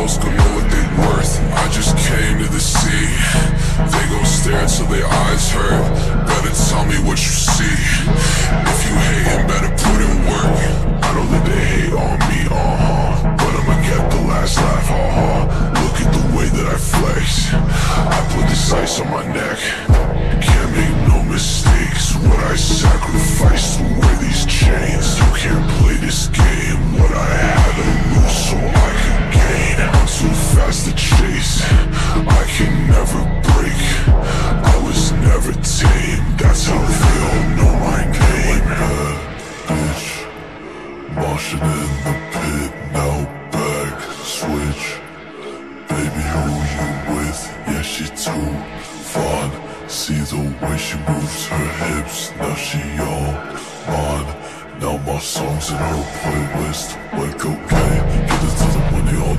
hoes gon' know what they worth. I just came to the sea. They gon' stare till their eyes hurt. Better tell me what you see. If you hatin', better put in work. I know that they hate on me, but I'ma get the last laugh, Look at the way that I flex. I put this ice on my neck. Can't make no mistakes. What I sacrifice to wear these chains. You can't play this game. What I had to lose so I could gain. I'm too fast to chase. I can never break. I was never tame. That's how they all know my name. Bad bitch, moshing in the pit. Now back switch. Baby, who you with? Yeah, she too fun. See the way she moves her hips. Now she all on. Now my songs in her playlist. Like okay, get it to the money.